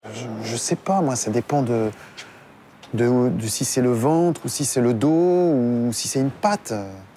Je sais pas, moi, ça dépend de si c'est le ventre, ou si c'est le dos, ou si c'est une patte.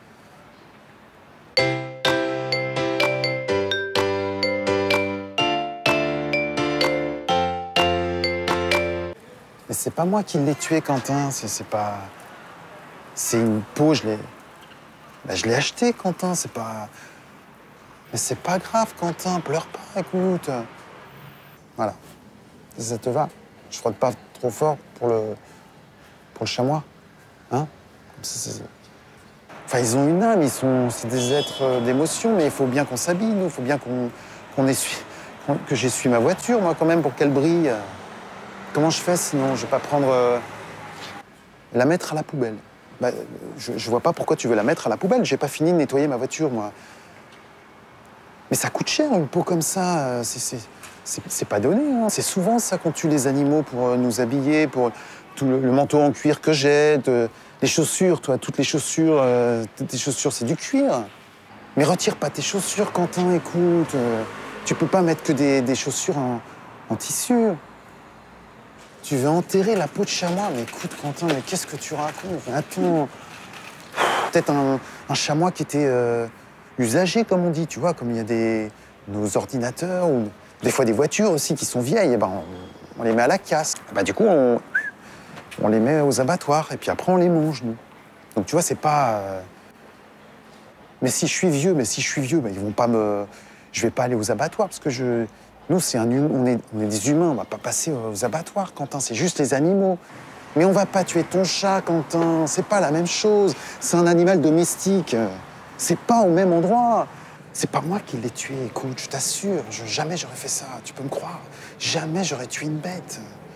Mais c'est pas moi qui l'ai tué, Quentin, c'est pas... C'est une peau, je l'ai acheté, Quentin, c'est pas... Mais c'est pas grave, Quentin, pleure pas, écoute. Voilà, ça te va? Je frotte pas trop fort pour le chamois, hein? Enfin, ils ont une âme, c'est des êtres d'émotion, mais il faut bien qu'on s'habille, nous, il faut bien qu'on essuie, que j'essuie ma voiture, moi, quand même, pour qu'elle brille. Comment je fais, sinon? Je vais pas prendre... la mettre à la poubelle. Bah, je vois pas pourquoi tu veux la mettre à la poubelle. J'ai pas fini de nettoyer ma voiture, moi. Mais ça coûte cher, une peau comme ça. C'est pas donné, hein. C'est souvent ça qu'on tue les animaux pour nous habiller, pour tout le manteau en cuir que j'ai, les chaussures, toi, toutes les chaussures, tes chaussures, c'est du cuir. Mais retire pas tes chaussures, Quentin, écoute. Tu peux pas mettre que des chaussures en tissu. Tu veux enterrer la peau de chamois? Mais écoute, Quentin, mais qu'est-ce que tu racontes? Attends. Peut-être un chamois qui était usagé, comme on dit, tu vois, comme il y a nos ordinateurs ou des fois des voitures aussi qui sont vieilles, et ben on les met à la casse. Bah, du coup, on les met aux abattoirs et puis après on les mange, nous. Donc tu vois, c'est pas... Mais si je suis vieux, bah, ils vont pas me... Je vais pas aller aux abattoirs parce que nous, on est des humains, on va pas passer aux abattoirs, Quentin, c'est juste les animaux. Mais on va pas tuer ton chat, Quentin, c'est pas la même chose. C'est un animal domestique. C'est pas au même endroit. C'est pas moi qui l'ai tué, écoute, je t'assure. Jamais j'aurais fait ça, tu peux me croire. Jamais j'aurais tué une bête.